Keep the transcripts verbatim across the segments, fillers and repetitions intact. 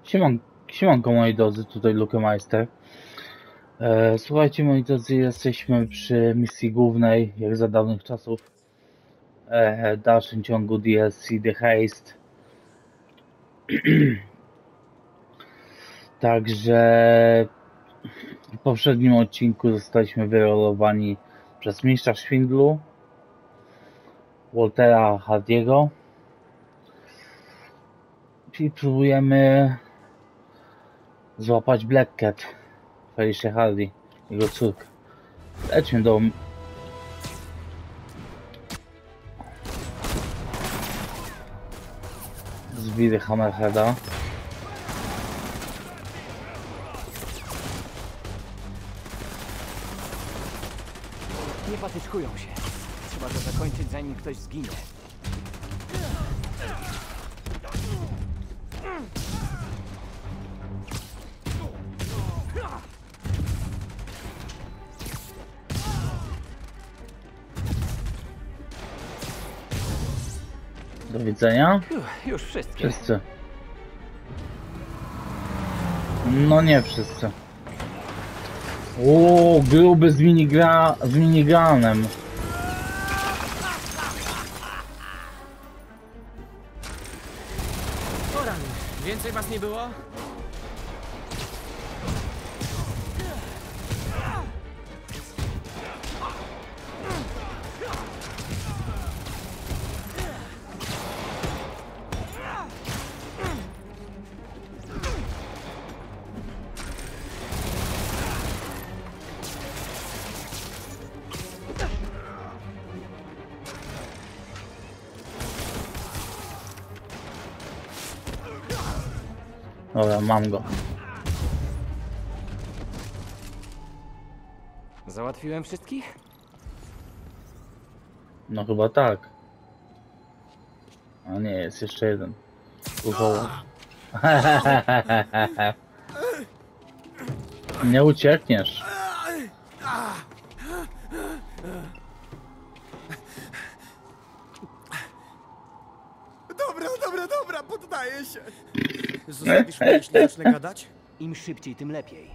Sieman, siemanko moi drodzy, tutaj Lukemeister. E, słuchajcie moi drodzy, jesteśmy przy misji głównej, jak za dawnych czasów. E, w dalszym ciągu D L C The Haste. Także w poprzednim odcinku zostaliśmy wyrolowani przez mistrza szwindlu Waltera Hardiego i próbujemy złapać Black Cat, Felicia Hardy, jego córkę. Lećmy do zbiry Hammerheada. Nie patyczkują się. Trzeba to zakończyć, zanim ktoś zginie. Do widzenia. Uff, już wszystkie. Wszyscy. No nie wszyscy. O, gruby z minigra z miniganem. O rany, więcej was nie było? Dobra, mam go. Załatwiłem wszystkich? No chyba tak. A nie, jest jeszcze jeden. Uchował. Nie uciekniesz. Dobra, dobra, dobra, poddaję się. Zostawisz mnie, jeśli zacznę gadać? Im szybciej, tym lepiej.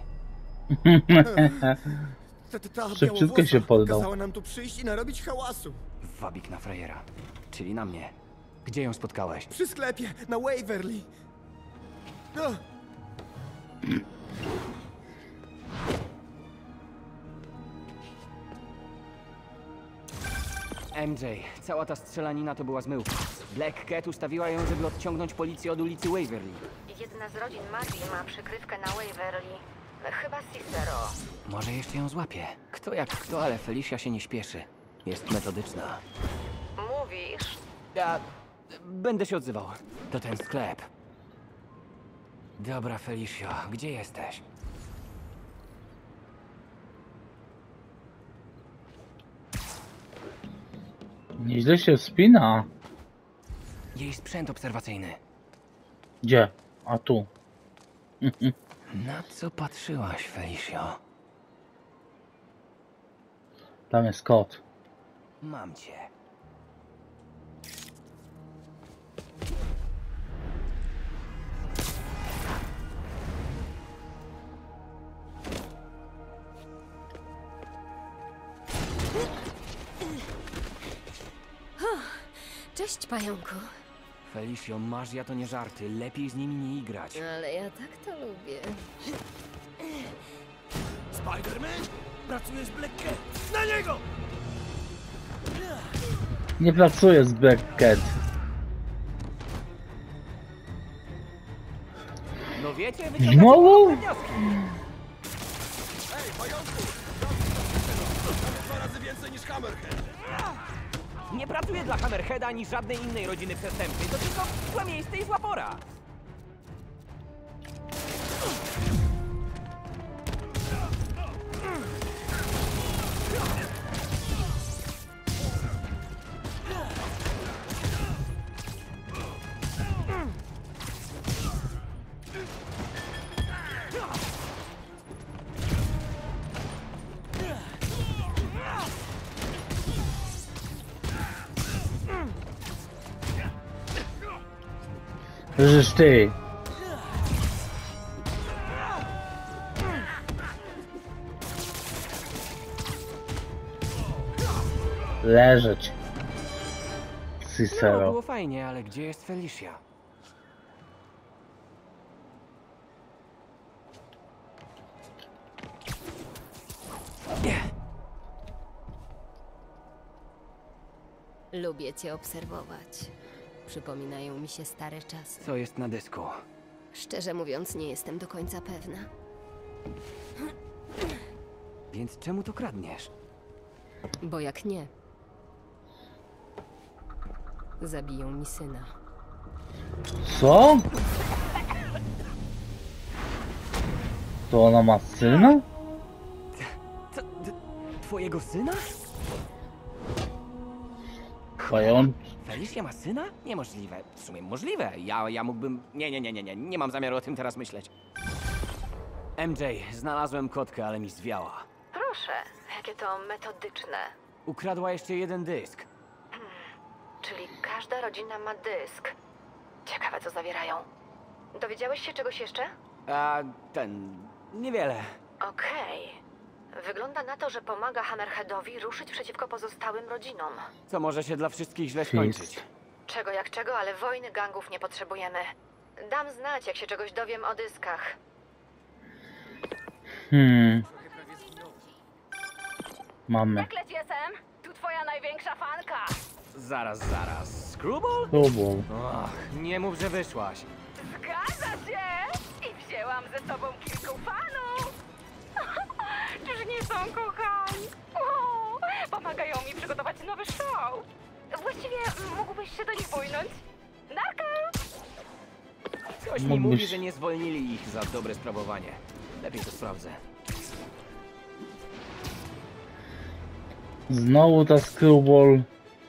Ta, ta, ta Szybciutko białowosa się poddał. kazała nam tu przyjść i narobić hałasu. Wabik na frajera. Czyli na mnie. Gdzie ją spotkałeś? Przy sklepie, na Waverly. No, M J, cała ta strzelanina to była zmyłka. Black Cat ustawiła ją, żeby odciągnąć policję od ulicy Waverly. Jedna z rodzin magii ma przykrywkę na Waverly. Chyba Cicero. Może jeszcze ją złapie. Kto jak kto, ale Felicia się nie śpieszy. Jest metodyczna. Mówisz? Ja będę się odzywał. To ten sklep. Dobra, Felicio, gdzie jesteś? Nieźle się spina. Jej sprzęt obserwacyjny. Gdzie? A tu. Na co patrzyłaś, Felicio? Tam jest kot. Mam cię. Cześć, pająku. Felicio, masz ja to nie żarty. Lepiej z nimi nie igrać. Ale ja tak to lubię. Spider-Man? Pracujesz Black Cat? Na niego! Nie pracuję z Black Cat. No wiecie, Znowu? wnioski. Ej, pająku! Dwa razy więcej niż Hammerhead. Nie pracuję dla Hammerheada ani żadnej innej rodziny przestępczej. To tylko złe miejsce i zła pora. Żeż ty. Leżeć. No, Cicero. było fajnie, ale gdzie jest Felicia? Lubię cię obserwować. Przypominają mi się stare czasy. Co jest na dysku? Szczerze mówiąc, nie jestem do końca pewna. Więc czemu to kradniesz? Bo jak nie, zabiją mi syna. Co? To ona ma syna? Co? d- Twojego syna? Pająk. Felicia ma syna? Niemożliwe. W sumie możliwe. Ja, ja mógłbym... Nie, nie, nie, nie, nie. Nie mam zamiaru o tym teraz myśleć. M J, znalazłem kotkę, ale mi zwiała. Proszę, jakie to metodyczne. Ukradła jeszcze jeden dysk. Czyli każda rodzina ma dysk. Ciekawe, co zawierają. Dowiedziałeś się czegoś jeszcze? A ten... niewiele. Okej. Wygląda na to, że pomaga Hammerheadowi ruszyć przeciwko pozostałym rodzinom. Co może się dla wszystkich źle Fist. skończyć. Czego jak czego, ale wojny gangów nie potrzebujemy. Dam znać, jak się czegoś dowiem o dyskach. Hmm. Mamy. Kleć jestem! Tu twoja największa fanka! Zaraz, zaraz. Screwball? Próbuj. Och, nie mów, że wyszłaś. Zgadza się! I wzięłam ze sobą kilku fanów! Czyż nie są kochani? O, pomagają mi przygotować nowy show! Właściwie mógłbyś się do nich bójnąć? Narka! Coś mi Mógłbyś- mówi, że nie zwolnili ich za dobre sprawowanie. Lepiej to sprawdzę. Znowu ta screwball.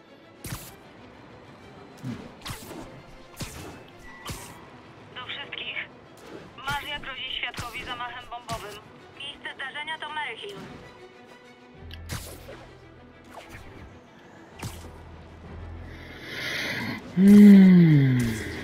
Do wszystkich. Maria grozi świadkowi zamachem bombowym. Miejsce zdarzenia to Mary Hill. Hmm.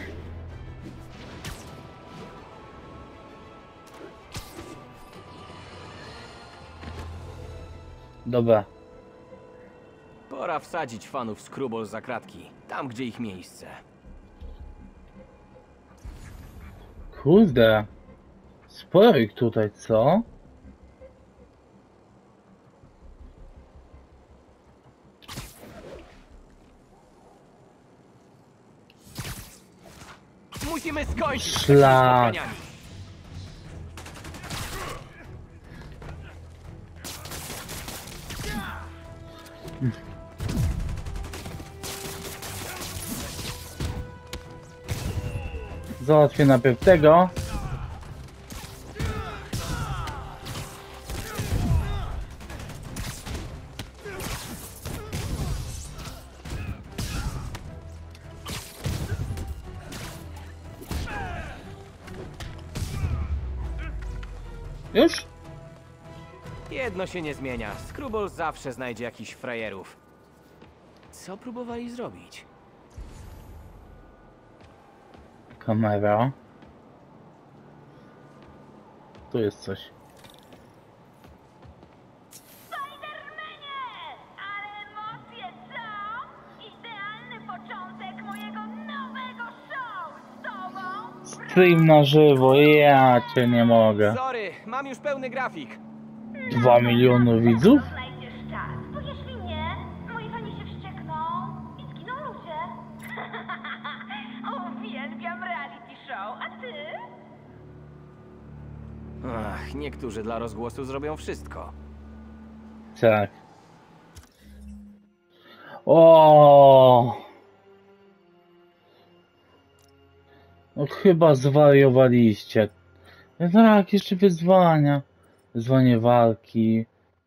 Dobra. Pora wsadzić fanów Screwball za kratki. Tam, gdzie ich miejsce. Kurde. Sporo ich tutaj, co? Musimy skończyć z takimi Szlak. spotkaniami. Załatwię najpierw tego. Już? Jedno się nie zmienia. Screwball zawsze znajdzie jakichś frajerów. Co próbowali zrobić? Kamera. Tu jest coś. Spidermanie! Ale emocje, co? Idealny początek mojego nowego show z tobą! Stream na żywo, ja cię nie mogę. Sorry, mam już pełny grafik. Dwa miliony widzów? Znajdziesz czas, bo jeśli nie, moi fani się wściekną i zginą ludzie. Uwielbiam reality show, a ty? Ach, niektórzy dla rozgłosu zrobią wszystko. Tak. O! No chyba zwariowaliście. No tak, jeszcze wyzwania. Wyzwanie walki.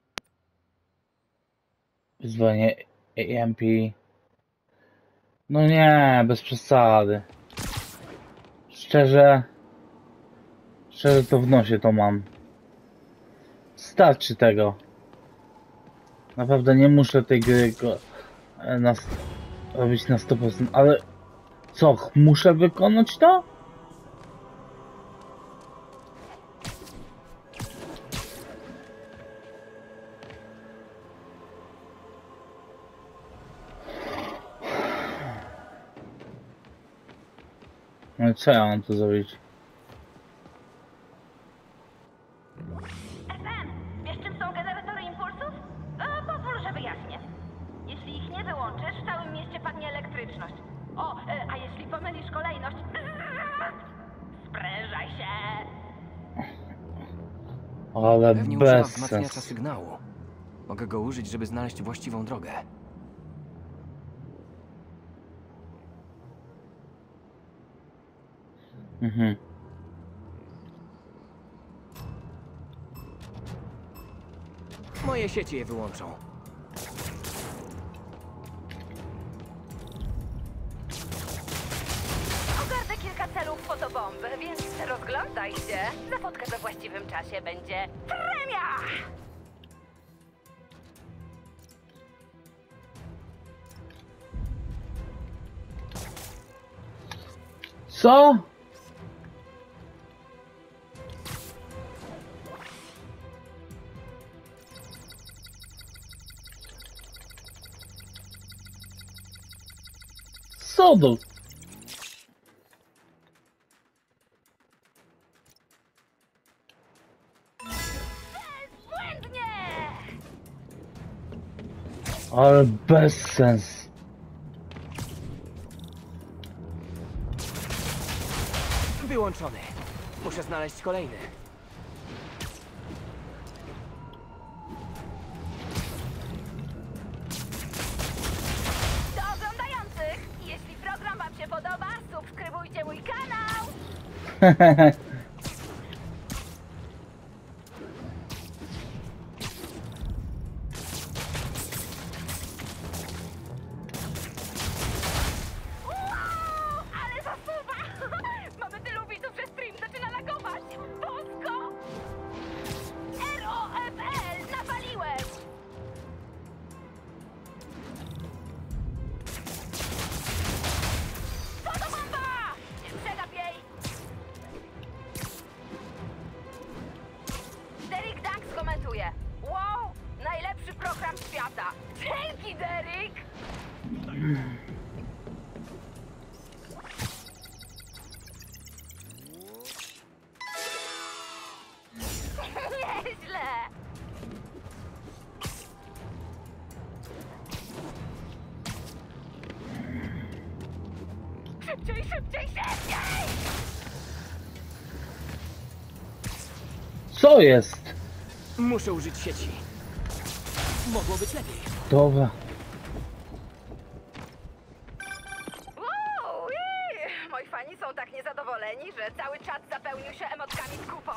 Wyzwanie A M P. No nie, bez przesady. Szczerze. Szczerze to w nosie to mam. Starczy tego. Naprawdę nie muszę tej gry go, e, na, st- robić na sto procent, ale co, ch- muszę wykonać to? No co ja mam tu zrobić? F M, wiesz czym są generatory impulsów? E, pozwól, że wyjaśnię. Jeśli ich nie wyłączysz, w całym mieście padnie elektryczność. O, e, a jeśli pomylisz kolejność... Sprężaj się! Ale Pewnie używa bez wzmacniacza sensu. sygnału. Mogę go użyć, żeby znaleźć właściwą drogę. Mhm. Moje sieci je wyłączą. Ogarnę kilka celów fotobomby, więc rozglądaj się. Za fotkę we właściwym czasie będzie premia! Co? Co do... Błędnie! Ale bez sens. Wyłączony. Muszę znaleźć kolejny. Do oglądających! Jeśli program wam się podoba, subskrybujcie mój kanał! Wow, ale zasuwa! Mamy tylu widzów, że stream zaczyna lagować! Bosko! R O F L! Nawaliłem! Fotobomba! Nie przegap jej! Derek Dank skomentuje. Wow! Najlepszy program świata! Dzięki, Derek! Nieźle! Szybciej, szybciej, szybciej! Co jest? Muszę użyć sieci. Mogło być lepiej. Dobra. Wow, jej! Moi fani są tak niezadowoleni, że cały czat zapełnił się emotkami z kupą.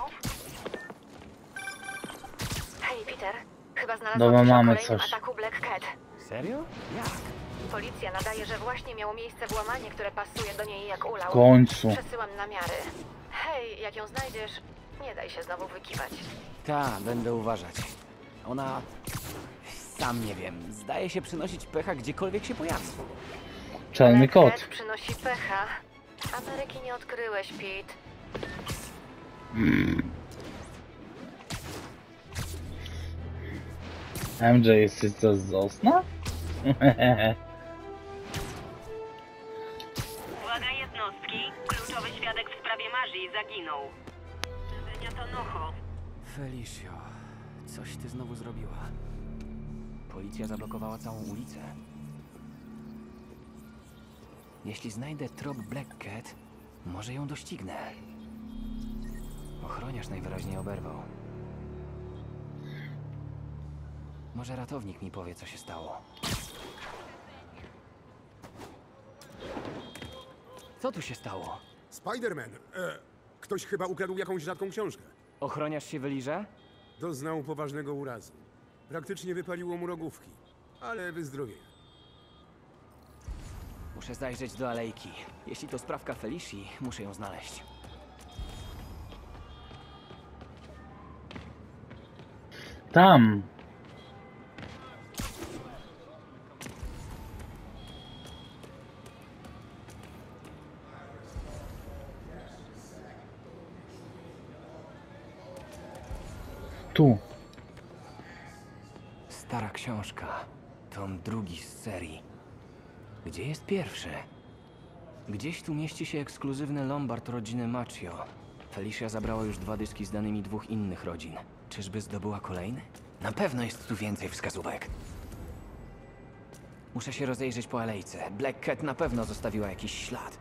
Hej, Peter. Chyba znalazłam Dobra, coś o mamy kolejnym coś. ataku Black Cat. Serio? Jak? Policja nadaje, że właśnie miało miejsce włamanie, które pasuje do niej jak W ulał. końcu. Przesyłam namiary. Hej, jak ją znajdziesz, nie daj się znowu wykiwać. Ta, będę uważać. Ona... Sam nie wiem. Zdaje się przynosić pecha gdziekolwiek się pojawi. Czarny Black kot. Cat przynosi pecha. Ameryki nie odkryłeś, Pete. M J, jesteś to z Osna? Uwaga jednostki. Kluczowy świadek w sprawie Marzii zaginął. Zdarzenia to Noho. Felicio, coś ty znowu zrobiła. Policja zablokowała całą ulicę. Jeśli znajdę trop Black Cat, może ją doścignę. Ochroniarz najwyraźniej oberwał. Może ratownik mi powie, co się stało. Co tu się stało? Spider-Man. E, ktoś chyba ukradł jakąś rzadką książkę. Ochroniarz się wyliże? Doznał poważnego urazu. Praktycznie wypaliło mu rogówki. Ale wyzdrowieje. Muszę zajrzeć do alejki. Jeśli to sprawka Felicji, muszę ją znaleźć. Tam. Tu. Stara książka. Tom drugi z serii. Gdzie jest pierwszy? Gdzieś tu mieści się ekskluzywny lombard rodziny Macchio. Felicia zabrała już dwa dyski z danymi dwóch innych rodzin. Czyżby zdobyła kolejny? Na pewno jest tu więcej wskazówek. Muszę się rozejrzeć po alejce. Black Cat na pewno zostawiła jakiś ślad.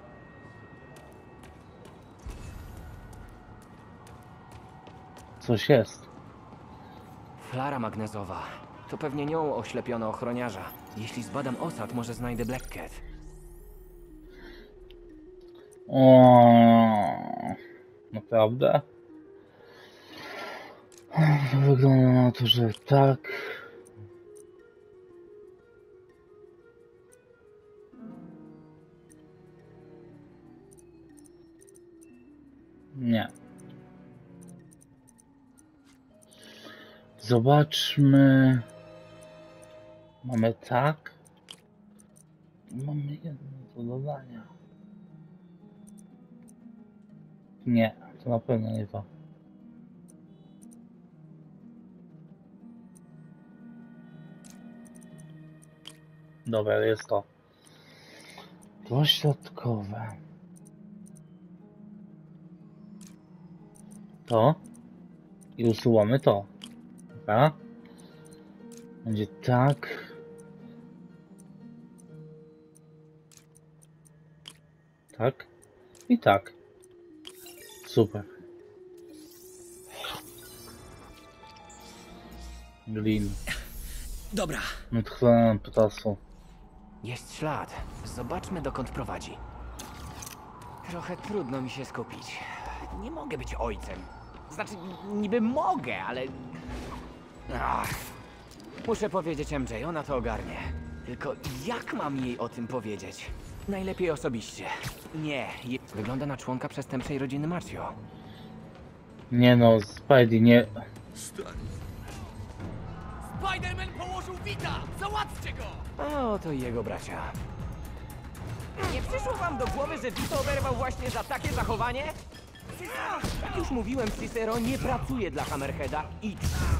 Coś jest. Flara magnezowa. To pewnie nią oślepiono ochroniarza. Jeśli zbadam osad, może znajdę Black Cat. O, naprawdę? Wygląda na to, że tak. Nie. Zobaczmy. Mamy tak. Mamy jedno do dodania. Nie, to na pewno nie to. Dobra, jest to. Dośrodkowe. To. I usuwamy to. Dobra. Będzie tak. Tak. I tak. Super. Glin. Dobra. Odchwalałem potasu. Jest ślad. Zobaczmy, dokąd prowadzi. Trochę trudno mi się skupić. Nie mogę być ojcem. Znaczy, niby mogę, ale... Ach. Muszę powiedzieć M J, ona to ogarnie. Tylko jak mam jej o tym powiedzieć? Najlepiej osobiście. Nie, je... wygląda na członka przestępczej rodziny Macchio. Nie no, Spidey nie... Spider-Man położył Vita! Załatwcie go! O, to i jego bracia. Nie przyszło wam do głowy, że Vito oberwał właśnie za takie zachowanie? Jak już mówiłem, Cicero nie pracuje dla Hammerheada i...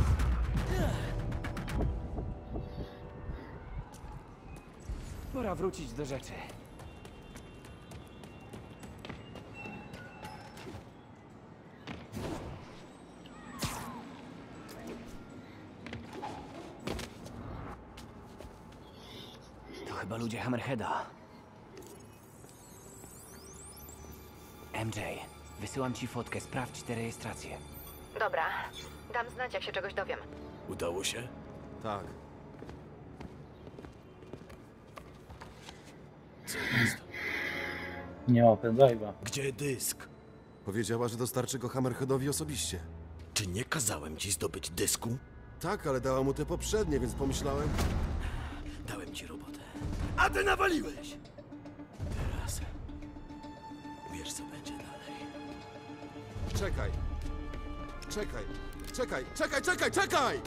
Pora wrócić do rzeczy. To chyba ludzie Hammerheada. M J, wysyłam ci fotkę, sprawdź te rejestracje. Dobra, dam znać, jak się czegoś dowiem. Udało się? Tak. Co jest? Nie ma pendrive'a. Gdzie dysk? Powiedziała, że dostarczy go Hammerheadowi osobiście. Czy nie kazałem ci zdobyć dysku? Tak, ale dała mu te poprzednie, więc pomyślałem... Dałem ci robotę. A ty nawaliłeś! Teraz... Wiesz, co będzie dalej. Czekaj. Czekaj. Czekaj, czekaj, czekaj, czekaj!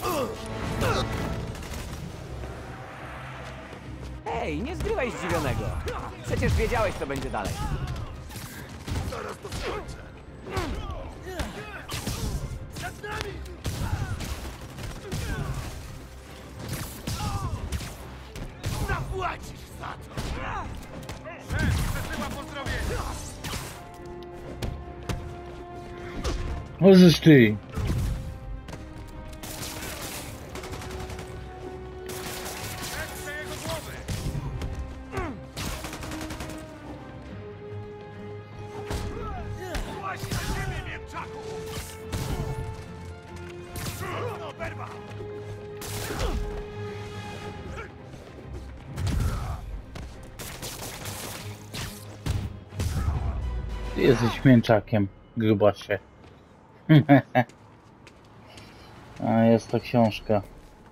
Ej, nie zgrywaj zdziwionego. Przecież wiedziałeś, co będzie dalej. Zaraz to skończę. Przed nami! Zapłacisz za to! Szef, przesyła pozdrowienia! Możesz ty! Ręce jego głowy! Właśnie na ciebie, mięczaku! No, berba! Ty jesteś mięczakiem, grubasie. A jest to książka.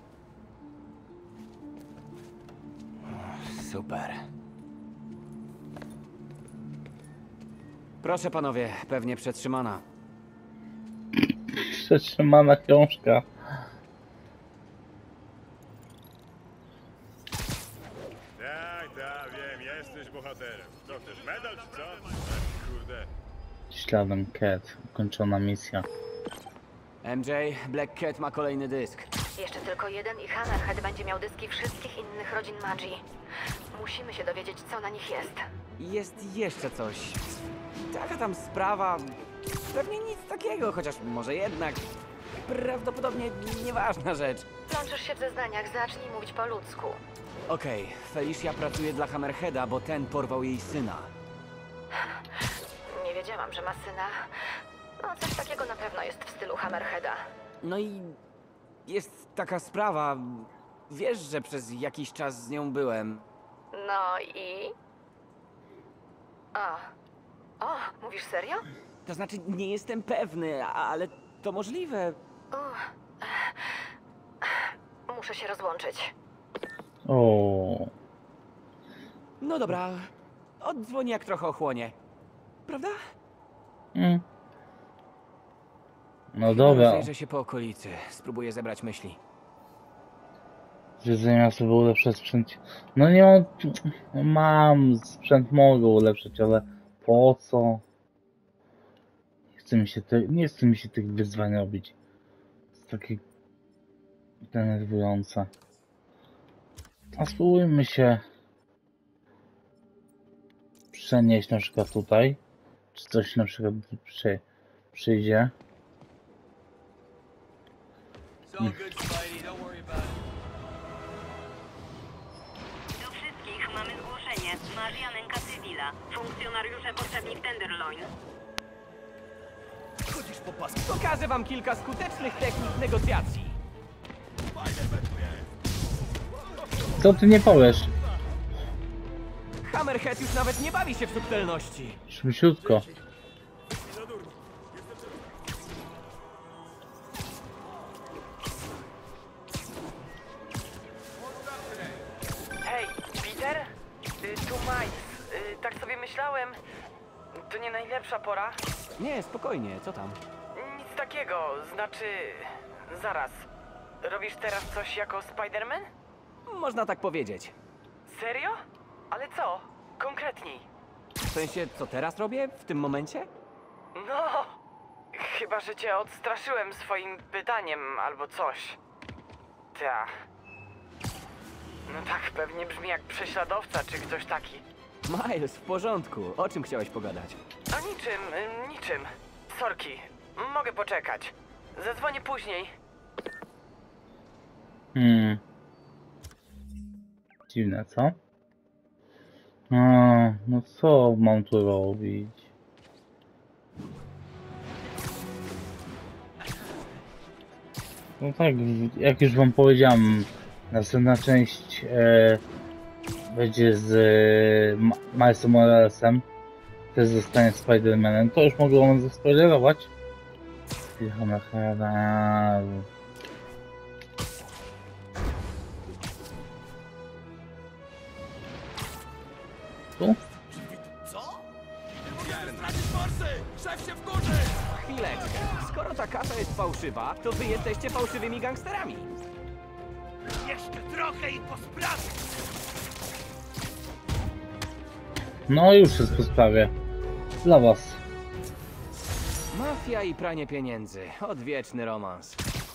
Super. Proszę panowie, pewnie przetrzymana. Przetrzymana książka. Tak, tak, wiem, jesteś bohaterem. Co chcesz, medal czy co? Ach, kurde. Śladem Cat. Ukończona misja. M J, Black Cat ma kolejny dysk. Jeszcze tylko jeden i Hammerhead będzie miał dyski wszystkich innych rodzin magii. Musimy się dowiedzieć, co na nich jest. jest jeszcze coś. Taka tam sprawa. Pewnie nic takiego, chociaż może jednak. Prawdopodobnie nieważna rzecz. Plączysz się w zeznaniach, zacznij mówić po ludzku. Okej, Felicia pracuje dla Hammerheada, bo ten porwał jej syna. Nie wiedziałam, że ma syna. No, coś takiego na pewno jest w stylu Hammerheada. No i jest taka sprawa. Wiesz, że przez jakiś czas z nią byłem. No i... O. O, mówisz serio? To znaczy, nie jestem pewny, ale to możliwe. Uff. Muszę się rozłączyć. O. No dobra, oddzwonię jak trochę ochłonie. Prawda? Mm. No dobra. Zajrzę się po okolicy, spróbuję zebrać myśli. Jedzenia sobie ulepszać sprzęt. No nie mam. Mam sprzęt, mogę ulepszyć, ale po co? Nie chce mi się, te... nie chce mi się tych wyzwań robić. Jest takie denerwujące. A spróbujmy się przenieść na przykład tutaj. Czy coś na przykład przy... przyjdzie. Do wszystkich mamy zgłoszenie. Maria nęka cywila. Funkcjonariusze potrzebni w Tenderloin. Chodzisz po pasku. Pokażę wam kilka skutecznych technik negocjacji. Co ty nie powiesz? Hammerhead już nawet nie bawi się w subtelności. Szybciutko. Hej, Peter? Y, tu Miles. Y, tak sobie myślałem. To nie najlepsza pora. Nie, spokojnie, co tam? Nic takiego, znaczy... Zaraz. Robisz teraz coś jako Spider-Man? Można tak powiedzieć. Serio? Ale co? Konkretniej. W sensie, co teraz robię? W tym momencie? No... Chyba, że cię odstraszyłem swoim pytaniem albo coś. Ta. No tak, pewnie brzmi jak prześladowca czy ktoś taki. Miles, w porządku. O czym chciałeś pogadać? A niczym, y, niczym. Sorki, mogę poczekać. Zadzwonię później. Hmm. Dziwne, co? A, no co mam tu robić? No tak, jak już wam powiedziałem, następna część e, będzie z e, Ma- Milesem Moralesem. Też zostanie Spider-Manem. To już mogę wam zaspoilerować. Tu? Co? Stracisz forsy! Szef się wkurzy! Chwileczkę. Skoro ta kasa jest fałszywa, to wy jesteście fałszywymi gangsterami. Jeszcze trochę i po sprawie! No już jest po sprawie. Dla was. Mafia i pranie pieniędzy. Odwieczny romans.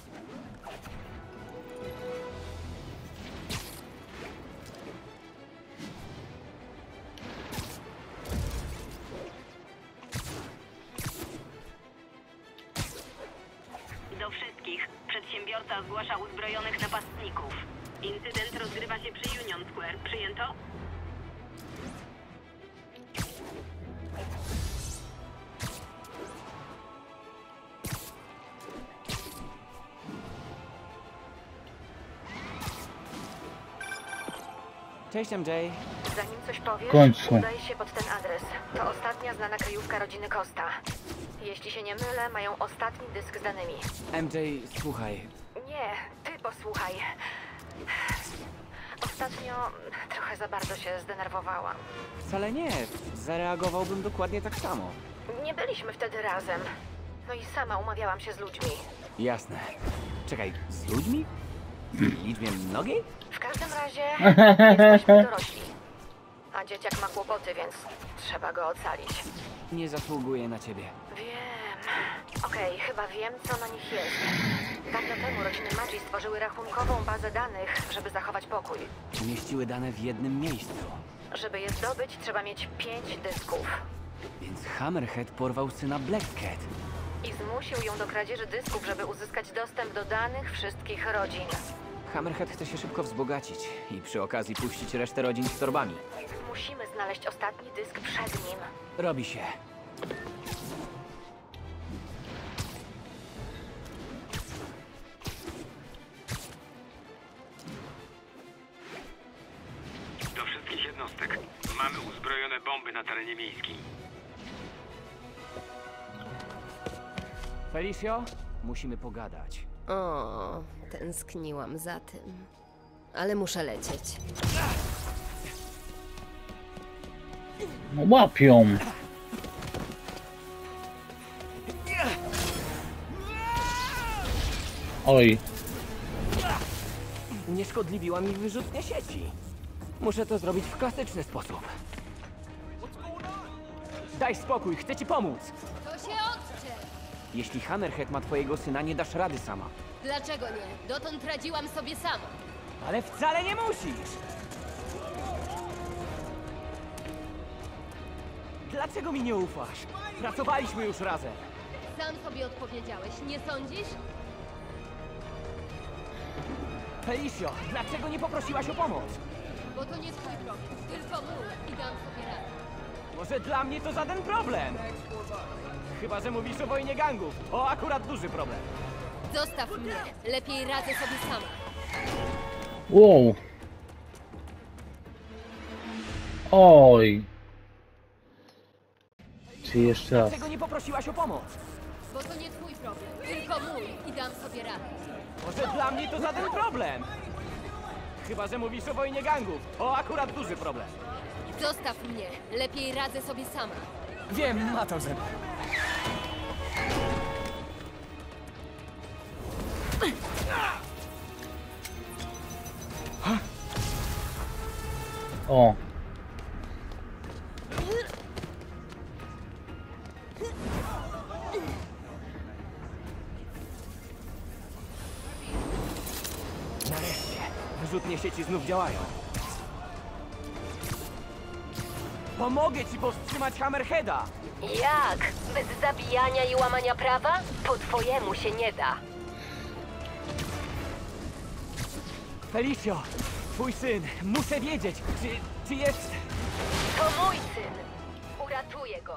Do wszystkich. Przedsiębiorca zgłasza uzbrojonych napastników. Incydent rozgrywa się przy Union Square. Przyjęto? Cześć, M J. Zanim coś powiesz, W końcu. udaj się pod ten adres. To ostatnia znana kryjówka rodziny Costa. Jeśli się nie mylę, mają ostatni dysk z danymi. M J, słuchaj. Nie, ty posłuchaj. Ostatnio trochę za bardzo się zdenerwowałam. Wcale nie. Zareagowałbym dokładnie tak samo. Nie byliśmy wtedy razem. No i sama umawiałam się z ludźmi. Jasne. Czekaj, z ludźmi? W liczbie mnogiej? W każdym razie jesteśmy dorośli. A dzieciak ma kłopoty, więc trzeba go ocalić. Nie zasługuje na ciebie. Wiem. Okej, chyba wiem, co na nich jest. Dawno temu rodziny Magii stworzyły rachunkową bazę danych, żeby zachować pokój. Mieściły dane w jednym miejscu. Żeby je zdobyć, trzeba mieć pięć dysków. Więc Hammerhead porwał syna Black Cat. I zmusił ją do kradzieży dysków, żeby uzyskać dostęp do danych wszystkich rodzin. Hammerhead chce się szybko wzbogacić i przy okazji puścić resztę rodzin z torbami. Musimy znaleźć ostatni dysk przed nim. Robi się. Do wszystkich jednostek. Mamy uzbrojone bomby na terenie miejskim. Felicio, musimy pogadać. O, tęskniłam za tym. Ale muszę lecieć. No łapią. Oj. Unieszkodliwiła mi wyrzutnia sieci. Muszę to zrobić w klasyczny sposób. Daj spokój, chcę ci pomóc. To się odczep! Jeśli Hammerhead ma twojego syna, nie dasz rady sama. Dlaczego nie? Dotąd radziłam sobie sama. Ale wcale nie musisz! Dlaczego mi nie ufasz? Pracowaliśmy już razem. Sam sobie odpowiedziałeś, nie sądzisz? Felicio, dlaczego nie poprosiłaś o pomoc? Bo to nie twój problem, tylko mój i dam sobie radę. Może dla mnie to żaden problem. Chyba że mówisz o wojnie gangów. O, akurat duży problem. Zostaw mnie, lepiej radzę sobie sama. Wow. Oj. Czy jeszcze raz? Dlaczego nie poprosiłaś o pomoc? Bo to nie twój problem, tylko mój i dam sobie radę. Może dla mnie to żaden problem. Chyba że mówisz o wojnie gangów. O, akurat duży problem. Zostaw mnie, lepiej radzę sobie sama. Wiem, ma to ze mną. O. Nareszcie. Wyrzutnie sieci znów działają. Pomogę ci powstrzymać Hammerheada! Jak? Bez zabijania i łamania prawa? Po twojemu się nie da. Felicio, twój syn, muszę wiedzieć, czy, czy jest... To mój syn. Uratuję go.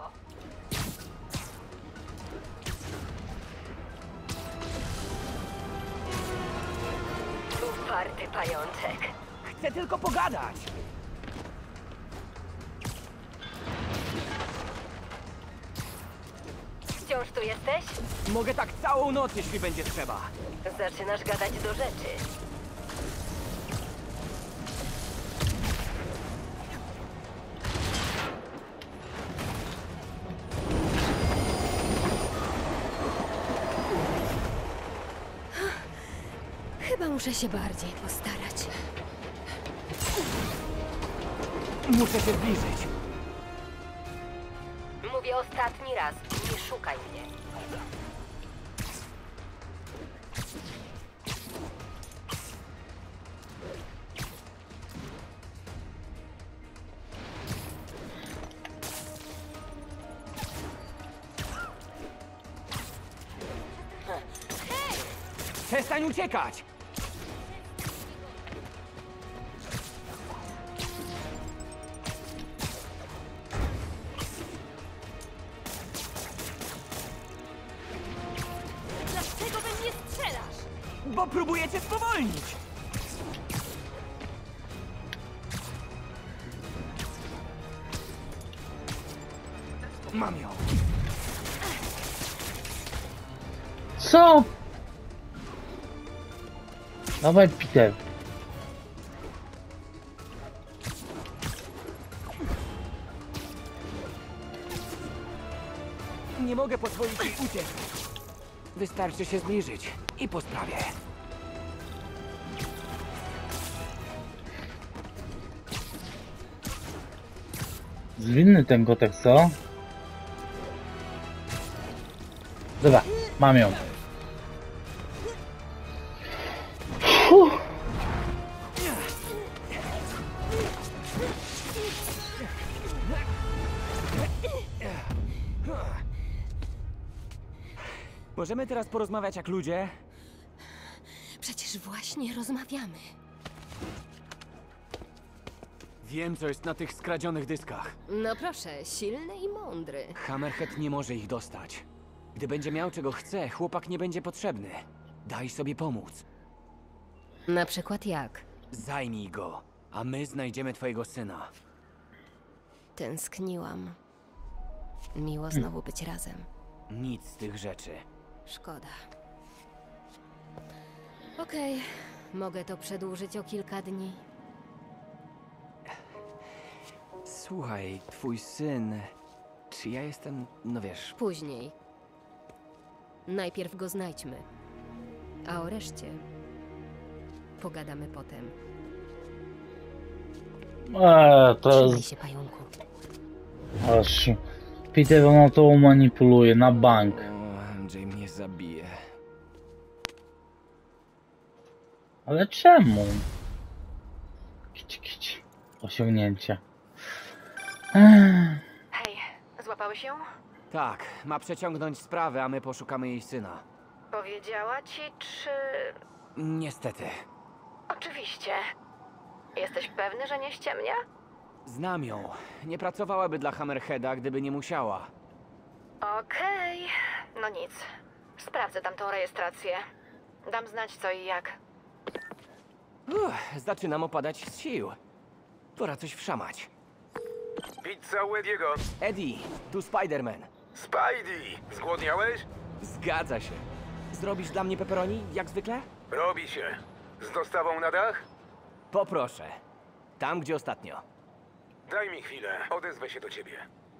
Uparty pajączek. Chcę tylko pogadać! Wciąż tu jesteś? Mogę tak całą noc, jeśli będzie trzeba. Zaczynasz gadać do rzeczy. Chyba muszę się bardziej postarać. Muszę się zbliżyć. Mówię ostatni raz. Nie szukaj mnie. Przestań uciekać! Dlaczego we mnie strzelasz? Bo próbujecie spowolnić! Mam ją. Co? Dawaj, Peter. Nie mogę pozwolić jej uciec. Wystarczy się zbliżyć i po sprawie. Zwinny ten kotek, co? Dobra, mam ją. Uff. Możemy teraz porozmawiać jak ludzie? Przecież właśnie rozmawiamy. Wiem, co jest na tych skradzionych dyskach. No proszę, silny i mądry. Hammerhead nie może ich dostać. Gdy będzie miał czego chce, chłopak nie będzie potrzebny. Daj sobie pomóc. Na przykład jak? Zajmij go, a my znajdziemy twojego syna. Tęskniłam. Miło znowu być razem. Nic z tych rzeczy. Szkoda. Okej, mogę to przedłużyć o kilka dni. Słuchaj, twój syn... Czy ja jestem... no wiesz... Później. Najpierw go znajdźmy. A o reszcie pogadamy potem. Eee, to Trzymaj jest... się, pająku. Aż... Peter ona to manipuluje na bank. O, M J mnie zabije. Ale czemu? Kici, kici. Osiągnięcie. Ech. Hej, złapałeś ją? Tak, ma przeciągnąć sprawę, a my poszukamy jej syna. Powiedziała ci, czy... Niestety. Oczywiście. Jesteś pewny, że nie ściemnia? Znam ją. Nie pracowałaby dla Hammerheada, gdyby nie musiała. Okej, no nic. Sprawdzę tamtą rejestrację. Dam znać co i jak. Uff, zaczynam opadać z sił. Pora coś wszamać. Pizza u Ediego. Eddie, tu Spider-Man. Spidey! Zgłodniałeś? Zgadza się. Zrobisz dla mnie pepperoni, jak zwykle? Robi się. Z dostawą na dach? Poproszę. Tam, gdzie ostatnio. Daj mi chwilę, odezwę się do ciebie.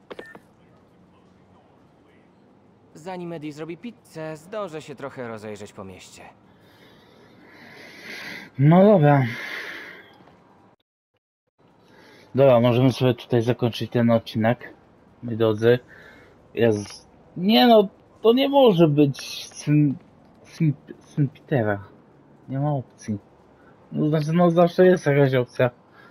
Zanim Eddie zrobi pizzę, zdążę się trochę rozejrzeć po mieście. No dobra. Dobra, możemy sobie tutaj zakończyć ten odcinek. Moi drodzy. Jest... Nie no, to nie może być syn... syn... syn Petera. Nie ma opcji. No znaczy, no zawsze jest jakaś opcja.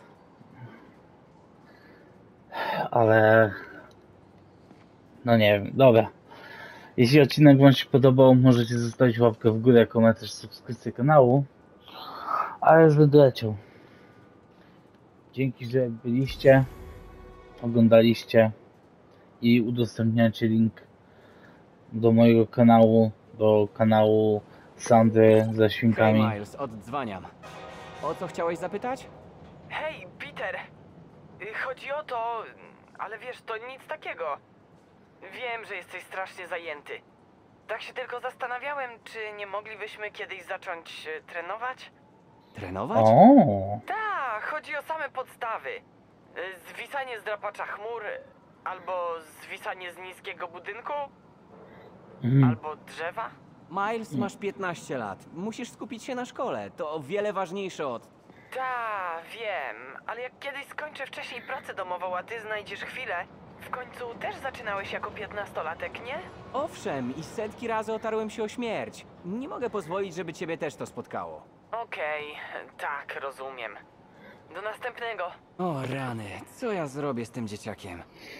Ale... No nie wiem, dobra. Jeśli odcinek wam się podobał, możecie zostawić łapkę w górę, komentarz, subskrypcję kanału. A już będę leciał. Dzięki, że byliście, oglądaliście i udostępniacie link do mojego kanału, do kanału Sandry ze świnkami. Hej Miles, oddzwaniam. O co chciałeś zapytać? Hej, Peter! Y, Chodzi o to... Ale wiesz, to nic takiego. Wiem, że jesteś strasznie zajęty. Tak się tylko zastanawiałem, czy nie moglibyśmy kiedyś zacząć e, trenować? Trenować? O, Tak, chodzi o same podstawy. Y, Zwisanie z drapacza chmur, albo zwisanie z niskiego budynku, mm. albo drzewa. Miles, masz piętnaście lat. Musisz skupić się na szkole. To o wiele ważniejsze od... Ta, wiem, ale jak kiedyś skończę wcześniej pracę domową, a ty znajdziesz chwilę, w końcu też zaczynałeś jako piętnastolatek, nie? Owszem, i setki razy otarłem się o śmierć. Nie mogę pozwolić, żeby ciebie też to spotkało. Okej, tak, rozumiem. Do następnego. O rany, co ja zrobię z tym dzieciakiem?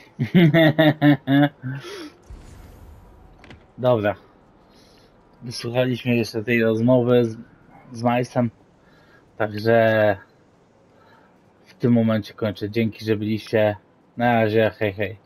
Dobra. Wysłuchaliśmy jeszcze tej rozmowy z, z Milesem. Także w tym momencie kończę. Dzięki, że byliście. Na razie, hej hej.